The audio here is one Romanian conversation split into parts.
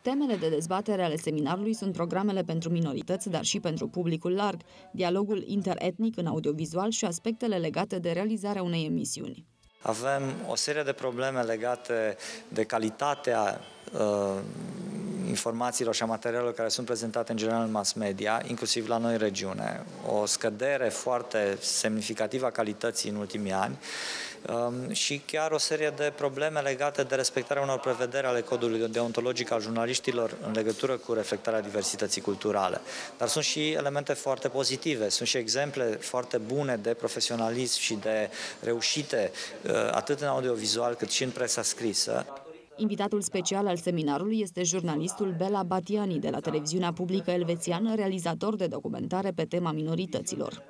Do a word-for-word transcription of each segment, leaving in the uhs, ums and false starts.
Temele de dezbatere ale seminarului sunt programele pentru minorități, dar și pentru publicul larg, dialogul interetnic în audiovizual și aspectele legate de realizarea unei emisiuni. Avem o serie de probleme legate de calitatea uh, informațiilor și a materialelor care sunt prezentate în general în mass media, inclusiv la noi în regiune. O scădere foarte semnificativă a calității în ultimii ani um, și chiar o serie de probleme legate de respectarea unor prevederi ale codului deontologic al jurnaliștilor în legătură cu reflectarea diversității culturale. Dar sunt și elemente foarte pozitive, sunt și exemple foarte bune de profesionalism și de reușite atât în audiovizual cât și în presa scrisă. Invitatul special al seminarului este jurnalistul Bela Batiani de la televiziunea publică elvețiană, realizator de documentare pe tema minorităților.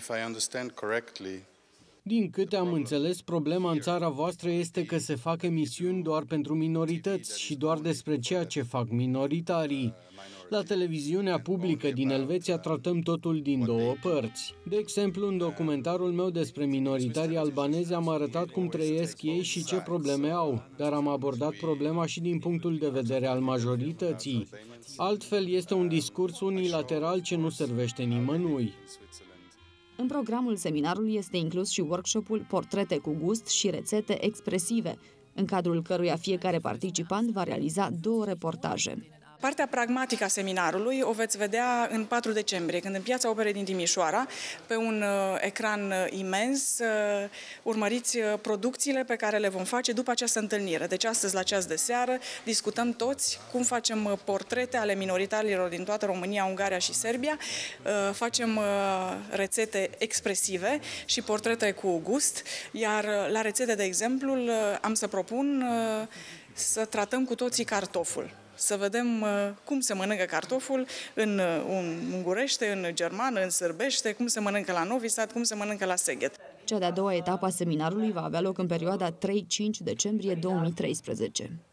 Din câte am înțeles, problema în țara voastră este că se fac emisiuni doar pentru minorități și doar despre ceea ce fac minoritarii. La televiziunea publică din Elveția tratăm totul din două părți. De exemplu, în documentarul meu despre minoritarii albanezi am arătat cum trăiesc ei și ce probleme au, dar am abordat problema și din punctul de vedere al majorității. Altfel, este un discurs unilateral ce nu servește nimănui. În programul seminarului este inclus și workshopul Portrete cu gust și rețete expresive, în cadrul căruia fiecare participant va realiza două reportaje. Partea pragmatică a seminarului o veți vedea în patru decembrie, când în Piața Operei din Timișoara, pe un uh, ecran uh, imens, uh, urmăriți uh, producțiile pe care le vom face după această întâlnire. Deci astăzi, la ceas de seară, discutăm toți cum facem uh, portrete ale minoritarilor din toată România, Ungaria și Serbia, uh, facem uh, rețete expresive și portrete cu gust, iar uh, la rețete, de exemplu, uh, am să propun uh, să tratăm cu toții cartoful. Să vedem uh, cum se mănâncă cartoful în uh, ungurește, în germană, în sârbește, cum se mănâncă la Novi Sad, cum se mănâncă la Szeged. Cea de-a doua etapă a seminarului va avea loc în perioada trei cinci decembrie două mii treisprezece.